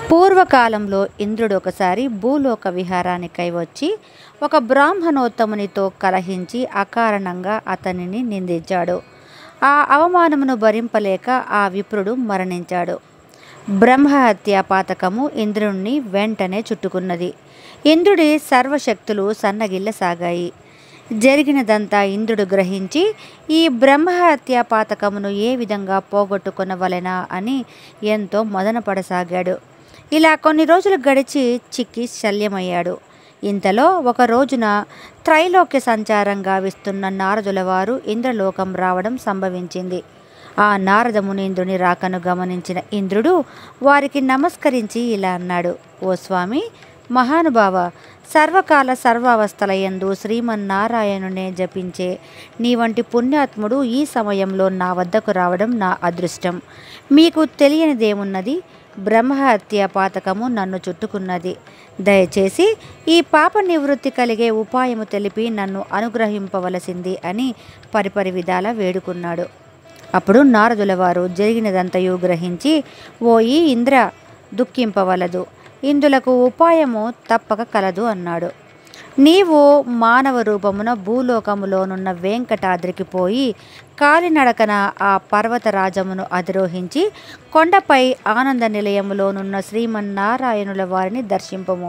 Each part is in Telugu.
పూర్వకాలంలో ఇంద్రుడు ఒకసారి భూలోక విహారానికై వచ్చి ఒక బ్రాహ్మణోత్తమునితో కలహించి అకారణంగా అతనిని నిందించాడు. ఆ అవమానమును భరింపలేక ఆ విప్రుడు మరణించాడు. బ్రహ్మహత్య పాతకము ఇంద్రుణ్ణి వెంటనే చుట్టుకున్నది. ఇంద్రుడి సర్వశక్తులు సన్నగిల్లసాగాయి. జరిగినదంతా ఇంద్రుడు గ్రహించి ఈ బ్రహ్మహత్య పాతకమును ఏ విధంగా పోగొట్టుకొనవలెనా అని ఎంతో మదనపడసాగాడు. ఇలా కొన్ని రోజులు గడిచి చిక్కి శల్యమయ్యాడు. ఇంతలో ఒక రోజున త్రైలోక్య సంచారం గావిస్తున్న నారదుల వారు ఇంద్రలోకం రావడం సంభవించింది. ఆ నారద మునీంద్రుని రాకను గమనించిన ఇంద్రుడు వారికి నమస్కరించి ఇలా అన్నాడు: ఓ స్వామి, మహానుభావ, సర్వకాల సర్వావస్థల యందు శ్రీమన్నారాయణునే జపించే నీ వంటి పుణ్యాత్ముడు ఈ సమయంలో నా వద్దకు రావడం నా అదృష్టం. మీకు తెలియనిదేమున్నది? బ్రహ్మహత్య పాతకము నన్ను చుట్టుకున్నది. దయచేసి ఈ పాప నివృత్తి కలిగే ఉపాయము తెలిపి నన్ను అనుగ్రహింపవలసింది అని పరిపరి విధాల వేడుకున్నాడు. అప్పుడు నారదుల వారు జరిగినదంతయు గ్రహించి, ఓయి ఇంద్ర, దుఃఖింపవలదు, ఇందులకు ఉపాయము తప్పక కలదు అన్నాడు. నీవు మానవ రూపమున భూలోకములోనున్న వెంకటాద్రికి పోయి కాలినడకన ఆ పర్వతరాజమును అధిరోహించి కొండపై ఆనంద నిలయములోనున్న శ్రీమన్నారాయణుల వారిని దర్శింపము.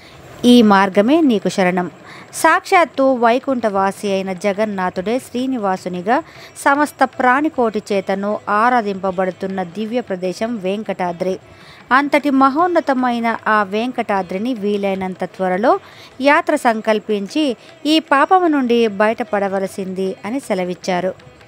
ఈ మార్గమే నీకు శరణం. సాక్షాత్తు వైకుంఠవాసి అయిన జగన్నాథుడే శ్రీనివాసునిగా సమస్త ప్రాణికోటి చేతను ఆరాధింపబడుతున్న దివ్య ప్రదేశం వెంకటాద్రి. అంతటి మహోన్నతమైన ఆ వెంకటాద్రిని వీలైనంత త్వరలో యాత్ర సంకల్పించి ఈ పాపము నుండి బయటపడవలసింది అని సెలవిచ్చారు.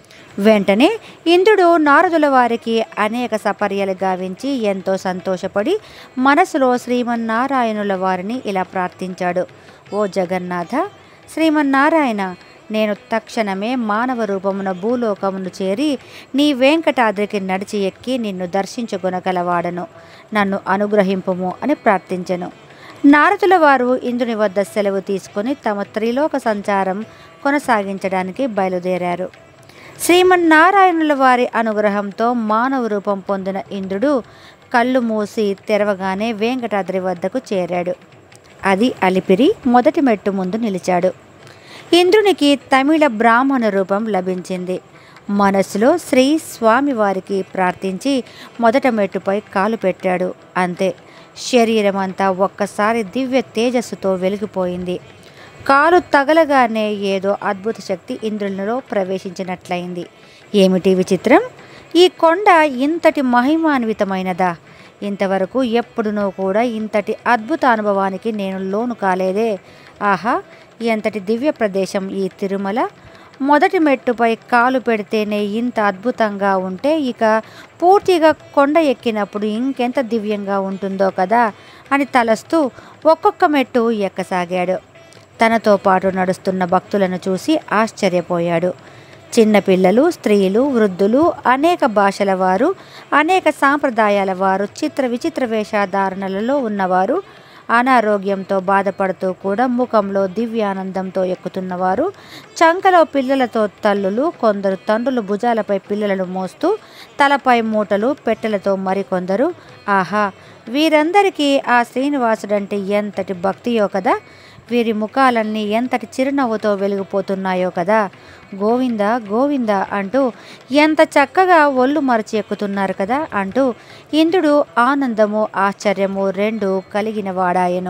వెంటనే ఇంద్రుడు నారదుల వారికి అనేక సపర్యలు గావించి ఎంతో సంతోషపడి మనసులో శ్రీమన్నారాయణుల వారిని ఇలా ప్రార్థించాడు: ఓ జగన్నాథ, శ్రీమన్నారాయణ, నేను తక్షణమే మానవ రూపమున భూలోకమును చేరి నీ వెంకటాద్రికి నడిచి ఎక్కి నిన్ను దర్శించుకొనగలవాడను. నన్ను అనుగ్రహింపుము అని ప్రార్థించెను. నారదుల వారు ఇంద్రుని వద్ద సెలవు తీసుకొని తమ త్రిలోక సంచారం కొనసాగించడానికి బయలుదేరారు. శ్రీమన్నారాయణుల వారి అనుగ్రహంతో మానవ రూపం పొందిన ఇంద్రుడు కళ్ళు మూసి తెరవగానే వెంకటాద్రి వద్దకు చేరాడు. అది అలిపిరి మొదటి మెట్టు ముందు నిలిచాడు. ఇంద్రునికి తమిళ బ్రాహ్మణ రూపం లభించింది. మనసులో శ్రీ స్వామివారికి ప్రార్థించి మొదట మెట్టుపై కాలు పెట్టాడు. అంతే, శరీరం అంతా ఒక్కసారి దివ్య తేజస్సుతో వెలిగిపోయింది. కాలు తగలగానే ఏదో అద్భుత శక్తి ఇంద్రునిలో ప్రవేశించినట్లయింది. ఏమిటి విచిత్రం? ఈ కొండ ఇంతటి మహిమాన్వితమైనదా? ఇంతవరకు ఎప్పుడునూ కూడా ఇంతటి అద్భుత అనుభవానికి నేను లోను కాలేదే. ఆహా, ఎంతటి దివ్య ప్రదేశం ఈ తిరుమల! మొదటి మెట్టుపై కాలు పెడితేనే ఇంత అద్భుతంగా ఉంటే ఇక పూర్తిగా కొండ ఎక్కినప్పుడు ఇంకెంత దివ్యంగా ఉంటుందో కదా అని తలస్తూ ఒక్కొక్క మెట్టు ఎక్కసాగాడు. తనతో పాటు నడుస్తున్న భక్తులను చూసి ఆశ్చర్యపోయాడు. చిన్నపిల్లలు, స్త్రీలు, వృద్ధులు, అనేక భాషల వారు, అనేక సాంప్రదాయాల వారు, చిత్ర విచిత్ర వేషధారణలలో ఉన్నవారు, అనారోగ్యంతో బాధపడుతూ కూడా ముఖంలో దివ్యానందంతో ఎక్కుతున్నవారు, చంకలో పిల్లలతో తల్లులు, కొందరు తండ్రులు భుజాలపై పిల్లలను మోస్తూ తలపై మూటలు పెట్టెలతో మరికొందరు. ఆహా, వీరందరికీ ఆ శ్రీనివాసుడంటే ఎంతటి భక్తియో కదా! వీరి ముఖాలన్నీ ఎంతటి చిరునవ్వుతో వెలిగిపోతున్నాయో కదా! గోవింద గోవింద అంటూ ఎంత చక్కగా ఒళ్ళు మరచి ఎక్కుతున్నారు కదా అంటూ ఇంద్రుడు ఆనందము, ఆశ్చర్యము రెండూ కలిగిన వాడాయను.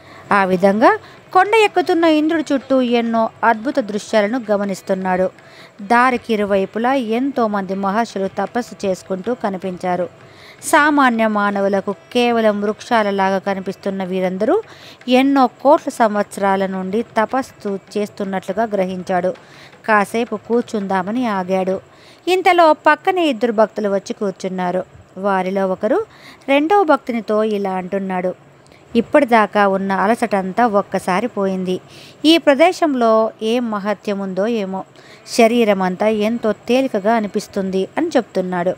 ఆ విధంగా కొండ ఎక్కుతున్న ఇంద్రుడి చుట్టూ ఎన్నో అద్భుత దృశ్యాలను గమనిస్తున్నాడు. దారికి ఇరువైపులా ఎంతోమంది మహర్షులు తపస్సు చేసుకుంటూ కనిపించారు. సామాన్య మానవులకు కేవలం వృక్షాలలాగా కనిపిస్తున్న వీరందరూ ఎన్నో కోట్ల సంవత్సరాల నుండి తపస్సు చేస్తున్నట్లుగా గ్రహించాడు. కాసేపు కూర్చుందామని ఆగాడు. ఇంతలో పక్కనే ఇద్దరు భక్తులు వచ్చి కూర్చున్నారు. వారిలో ఒకరు రెండవ భక్తునితో ఇలా అంటున్నాడు: ఇప్పటిదాకా ఉన్న అలసటంతా ఒక్కసారి పోయింది. ఈ ప్రదేశంలో ఏం మహత్యం ఉందో ఏమో, శరీరం అంతా ఎంతో తేలికగా అనిపిస్తుంది అని చెప్తున్నాడు.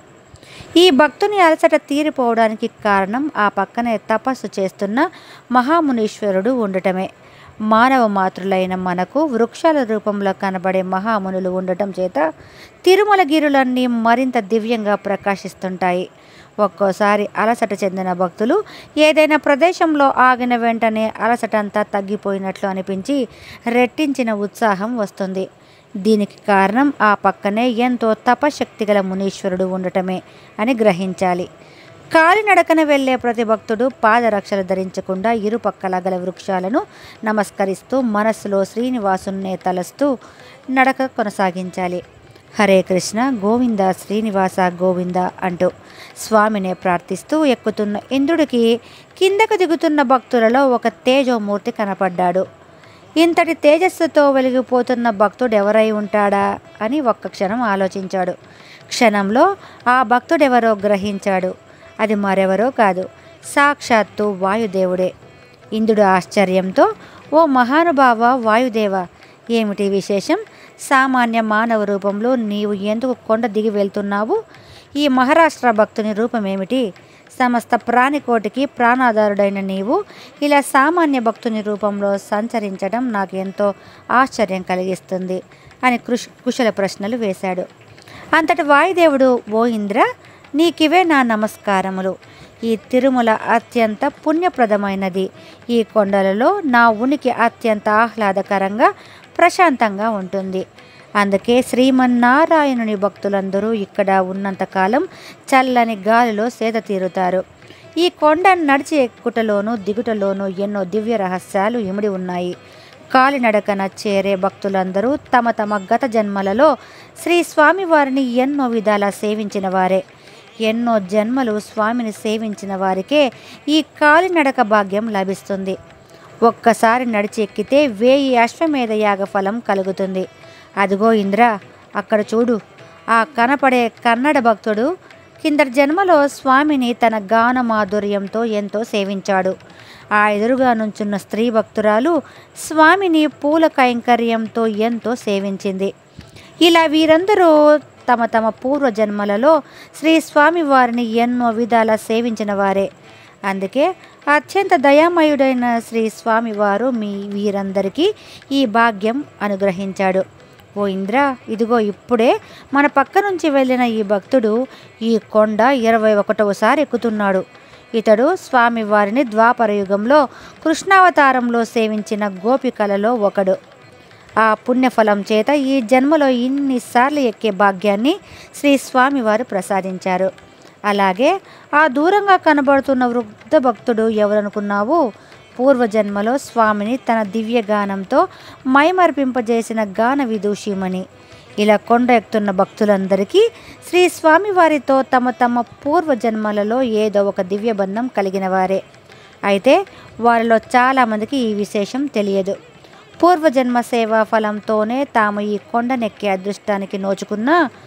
ఈ భక్తుని అలసట తీరిపోవడానికి కారణం ఆ పక్కనే తపస్సు చేస్తున్న మహామునీశ్వరుడు ఉండటమే. మానవ మాతృలైన మనకు వృక్షాల రూపంలో కనబడే మహామునులు ఉండటం చేత తిరుమల గిరులన్నీ మరింత దివ్యంగా ప్రకాశిస్తుంటాయి. ఒక్కోసారి అలసట చెందిన భక్తులు ఏదైనా ప్రదేశంలో ఆగిన వెంటనే అలసటంతా తగ్గిపోయినట్లు అనిపించి రెట్టించిన ఉత్సాహం వస్తుంది. దీనికి కారణం ఆ పక్కనే ఎంతో తపశక్తి గల మునీశ్వరుడు ఉండటమే అని గ్రహించాలి. కాలినడకన వెళ్ళే ప్రతి భక్తుడు పాదరక్షలు ధరించకుండా ఇరుపక్కల గల వృక్షాలను నమస్కరిస్తూ మనస్సులో శ్రీనివాసున్నే తలస్తూ నడక కొనసాగించాలి. హరే కృష్ణ, గోవింద శ్రీనివాస గోవింద అంటూ స్వామినే ప్రార్థిస్తూ ఎక్కుతున్న ఇంద్రుడికి కిందకు దిగుతున్న భక్తులలో ఒక తేజోమూర్తి కనపడ్డాడు. ఇంతటి తేజస్సుతో వెలిగిపోతున్న భక్తుడు ఎవరై ఉంటాడా అని ఒక్క క్షణం ఆలోచించాడు. క్షణంలో ఆ భక్తుడెవరో గ్రహించాడు. అది మరెవరో కాదు, సాక్షాత్తు వాయుదేవుడే. ఇంద్రుడు ఆశ్చర్యంతో, ఓ మహానుభావ వాయుదేవ, ఏమిటి విశేషం? సామాన్య మానవ రూపంలో నీవు ఎందుకు కొండ దిగి వెళ్తున్నావు? ఈ మహారాష్ట్ర భక్తుని రూపమేమిటి? సమస్త ప్రాణికోటికి ప్రాణాధారుడైన నీవు ఇలా సామాన్య భక్తుని రూపంలో సంచరించడం నాకు ఎంతో ఆశ్చర్యం కలిగిస్తుంది అని కుశల ప్రశ్నలు వేశాడు. అంతటి వాయుదేవుడు, ఓ ఇంద్ర, నీకివే నా నమస్కారములు. ఈ తిరుమల అత్యంత పుణ్యప్రదమైనది. ఈ కొండలలో నా ఉనికి అత్యంత ఆహ్లాదకరంగా ప్రశాంతంగా ఉంటుంది. అందుకే శ్రీమన్నారాయణుని భక్తులందరూ ఇక్కడ ఉన్నంతకాలం చల్లని గాలిలో సేద తీరుతారు. ఈ కొండ నడిచి ఎక్కుటలోనూ దిగుటలోనూ ఎన్నో దివ్య రహస్యాలు ఇమిడి ఉన్నాయి. కాలినడకన చేరే భక్తులందరూ తమ తమ గత జన్మలలో శ్రీ స్వామివారిని ఎన్నో విధాలా సేవించిన వారే. ఎన్నో జన్మలు స్వామిని సేవించిన వారికే ఈ కాలినడక భాగ్యం లభిస్తుంది. ఒక్కసారి నడిచి ఎక్కితే 1000 అశ్వమేధ యాగ ఫలం కలుగుతుంది. అదిగో ఇంద్ర, అక్కడ చూడు. ఆ కనపడే కన్నడ భక్తుడు కిందటి జన్మలో స్వామిని తన గాన మాధుర్యంతో ఎంతో సేవించాడు. ఆ ఎదురుగా నుంచున్న స్త్రీ భక్తురాలు స్వామిని పూల కైంకర్యంతో ఎంతో సేవించింది. ఇలా వీరందరూ తమ తమ పూర్వజన్మలలో శ్రీ స్వామివారిని ఎన్నో విధాల సేవించిన వారే. అందుకే అత్యంత దయామయుడైన శ్రీ స్వామివారు వీరందరికీ ఈ భాగ్యం అనుగ్రహించాడు. ఓ ఇంద్ర, ఇదిగో ఇప్పుడే మన పక్క నుంచి వెళ్ళిన ఈ భక్తుడు ఈ కొండ 21వసారి ఎక్కుతున్నాడు. ఇతడు స్వామివారిని ద్వాపరయుగంలో కృష్ణావతారంలో సేవించిన గోపికలలో ఒకడు. ఆ పుణ్యఫలం చేత ఈ జన్మలో ఇన్నిసార్లు ఎక్కే భాగ్యాన్ని శ్రీ స్వామివారు ప్రసాదించారు. అలాగే ఆ దూరంగా కనబడుతున్న వృద్ధ భక్తుడు ఎవరనుకున్నావు? పూర్వజన్మలో స్వామిని తన దివ్యగానంతో మైమర్పింపజేసిన గాన విదూషిమణి. ఇలా కొండ ఎక్కుతున్న భక్తులందరికీ శ్రీ స్వామివారితో తమ తమ పూర్వజన్మలలో ఏదో ఒక దివ్యబంధం కలిగిన వారే. అయితే వారిలో చాలామందికి ఈ విశేషం తెలియదు. పూర్వజన్మ సేవా ఫలంతోనే తాము ఈ కొండనెక్కే అదృష్టానికి నోచుకున్న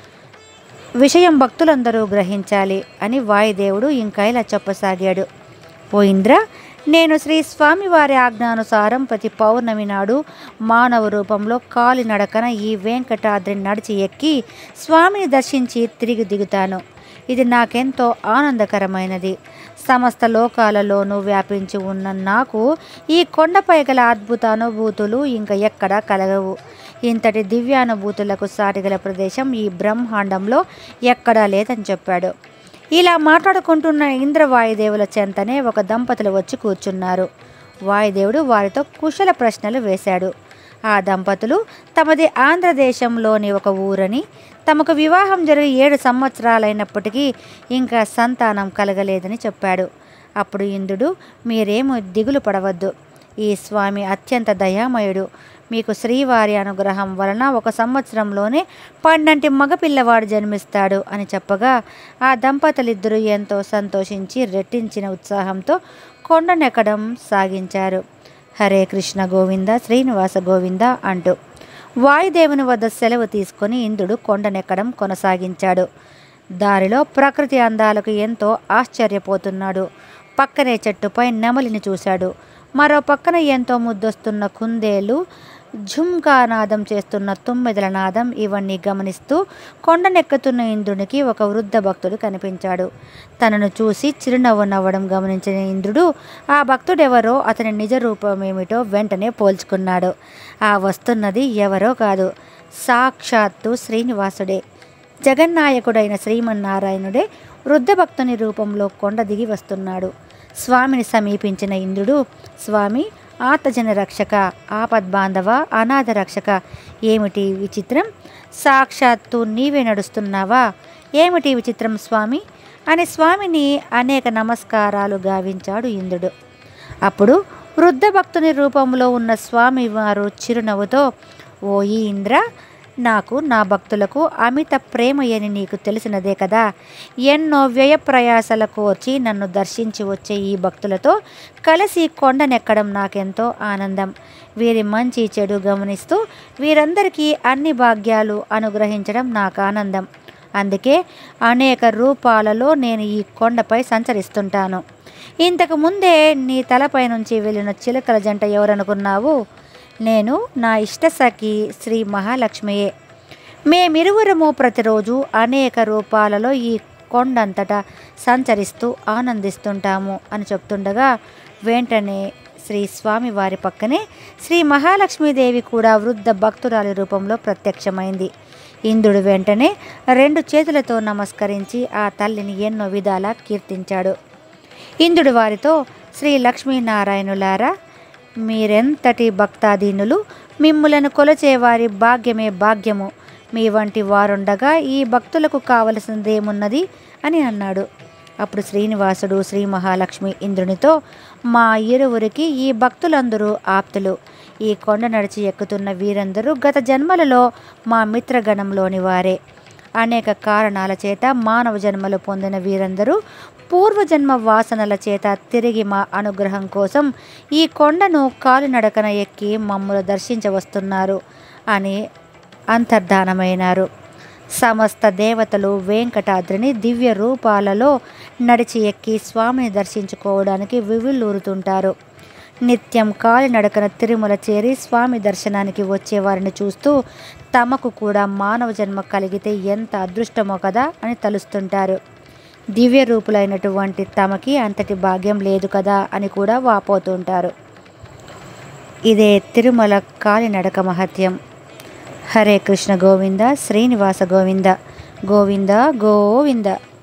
విషయం భక్తులందరూ గ్రహించాలి అని వాయుదేవుడు ఇంకా ఇలా చెప్పసాగాడు. ఓ ఇంద్ర, నేను శ్రీ స్వామివారి ఆజ్ఞానుసారం ప్రతి పౌర్ణమి నాడు మానవ రూపంలో కాలినడకన ఈ వెంకటాద్రిని నడిచి ఎక్కి స్వామిని దర్శించి తిరిగి దిగుతాను. ఇది నాకెంతో ఆనందకరమైనది. సమస్త లోకాలలోనూ వ్యాపించి ఉన్న నాకు ఈ కొండపై గల అద్భుత అనుభూతులు ఇంకా ఎక్కడా కలగవు. ఇంతటి దివ్యానుభూతులకు సాటిగల ప్రదేశం ఈ బ్రహ్మాండంలో ఎక్కడా లేదని చెప్పాడు. ఇలా మాట్లాడుకుంటున్న ఇంద్రవాయుదేవుల చెంతనే ఒక దంపతులు వచ్చి కూర్చున్నారు. వాయుదేవుడు వారితో కుశల ప్రశ్నలు వేశాడు. ఆ దంపతులు తమది ఆంధ్రదేశంలోని ఒక ఊరని, తమకు వివాహం జరిగి 7 సంవత్సరాలైనప్పటికీ ఇంకా సంతానం కలగలేదని చెప్పాడు. అప్పుడు ఇంద్రుడు, మీరేమో దిగులు పడవద్దు. ఈ స్వామి అత్యంత దయామయుడు. మీకు శ్రీవారి అనుగ్రహం వలన 1 సంవత్సరంలోనే 12 మగపిల్లవాడు జన్మిస్తాడు అని చెప్పగా ఆ దంపతులిద్దరూ ఎంతో సంతోషించి రెట్టించిన ఉత్సాహంతో కొండనెక్కడం సాగించారు. హరే కృష్ణ గోవింద శ్రీనివాస గోవింద అంటూ వాయుదేవుని వద్ద సెలవు తీసుకొని ఇంద్రుడు కొండనెక్కడం కొనసాగించాడు. దారిలో ప్రకృతి అందాలకు ఎంతో ఆశ్చర్యపోతున్నాడు. పక్కనే చెట్టుపై నెమలిని చూశాడు. మరో పక్కన ఎంతో ముద్దొస్తున్న కుందేలు, ఝుంకానాదం చేస్తున్న తుమ్మెదల నాదం ఇవన్నీ గమనిస్తూ కొండనెక్కుతున్న ఇంద్రునికి ఒక వృద్ధ భక్తుడు కనిపించాడు. తనను చూసి చిరునవ్వు నవ్వడం గమనించిన ఇంద్రుడు ఆ భక్తుడెవరో, అతని నిజ రూపమేమిటో వెంటనే పోల్చుకున్నాడు. ఆ వస్తున్నది ఎవరో కాదు, సాక్షాత్తు శ్రీనివాసుడే. జగన్నాయకుడైన శ్రీమన్నారాయణుడే వృద్ధ భక్తుని రూపంలో కొండ దిగి వస్తున్నాడు. స్వామిని సమీపించిన ఇంద్రుడు, స్వామి, ఆర్తజన రక్షక, ఆపద్బాంధవ, అనాథ రక్షక, ఏమిటి విచిత్రం? సాక్షాత్తు నీవే నడుస్తున్నావా? ఏమిటి విచిత్రం స్వామి అని స్వామిని అనేక నమస్కారాలు గావించాడు ఇంద్రుడు. అప్పుడు వృద్ధ భక్తుని రూపంలో ఉన్న స్వామివారు చిరునవ్వుతో, ఓ ఈ ఇంద్ర, నాకు నా భక్తులకు అమిత ప్రేమయని నీకు తెలిసినదే కదా. ఎన్నో వ్యయ ప్రయాసల కోర్చి నన్ను దర్శించి వచ్చే ఈ భక్తులతో కలిసి కొండనెక్కడం నాకెంతో ఆనందం. వీరి మంచి చెడు గమనిస్తూ వీరందరికీ అన్ని భాగ్యాలు అనుగ్రహించడం నాకు ఆనందం. అందుకే అనేక రూపాలలో నేను ఈ కొండపై సంచరిస్తుంటాను. ఇంతకు ముందే నీ తలపై నుంచి వెళ్ళిన చిలకల జంట ఎవరనుకున్నావు? నేను, నా ఇష్టసఖి శ్రీ మహాలక్ష్మియే. మేమిరువురము ప్రతిరోజు అనేక రూపాలలో ఈ కొండంతటా సంచరిస్తూ ఆనందిస్తుంటాము అని చెప్తుండగా వెంటనే శ్రీ స్వామి వారి పక్కనే శ్రీ మహాలక్ష్మీదేవి కూడా వృద్ధ భక్తురాలి రూపంలో ప్రత్యక్షమైంది. ఇంద్రుడు వెంటనే 2 చేతులతో నమస్కరించి ఆ తల్లిని ఎన్నో విధాలా కీర్తించాడు. ఇంద్రుడు వారితో, శ్రీ లక్ష్మీనారాయణులారా, మీరెంతటి భక్తాధీనులు! మిమ్ములను కొలచేవారి భాగ్యమే భాగ్యము. మీ వంటి వారుండగా ఈ భక్తులకు కావలసిందేమున్నది అని అన్నాడు. అప్పుడు శ్రీనివాసుడు శ్రీ మహాలక్ష్మి ఇంద్రునితో, మా ఇరువురికి ఈ భక్తులందరూ ఆప్తులు. ఈ కొండ నడిచి ఎక్కుతున్న వీరందరూ గత జన్మలలో మా మిత్రగణంలోని వారే. అనేక కారణాల చేత మానవ జన్మలు పొందిన వీరందరూ పూర్వజన్మ వాసనల చేత తిరిగి మా అనుగ్రహం కోసం ఈ కొండను కాలినడకన ఎక్కి మమ్మల్ని దర్శించవస్తున్నారు అని అంతర్ధానమైనారు. సమస్త దేవతలు వెంకటాద్రిని దివ్య రూపాలలో నడిచి ఎక్కి స్వామిని దర్శించుకోవడానికి వివిల్లూరుతుంటారు. నిత్యం కాలినడకన తిరుమల చేరి స్వామి దర్శనానికి వచ్చేవారిని చూస్తూ తమకు కూడా మానవ జన్మ కలిగితే ఎంత అదృష్టమో కదా అని తలుస్తుంటారు. దివ్య రూపులైనటువంటి తమకి అంతటి భాగ్యం లేదు కదా అని కూడా వాపోతుంటారు. ఇదే తిరుమల కాలినడక మహత్యం. హరే కృష్ణ గోవింద, శ్రీనివాస గోవింద, గోవింద గోవింద.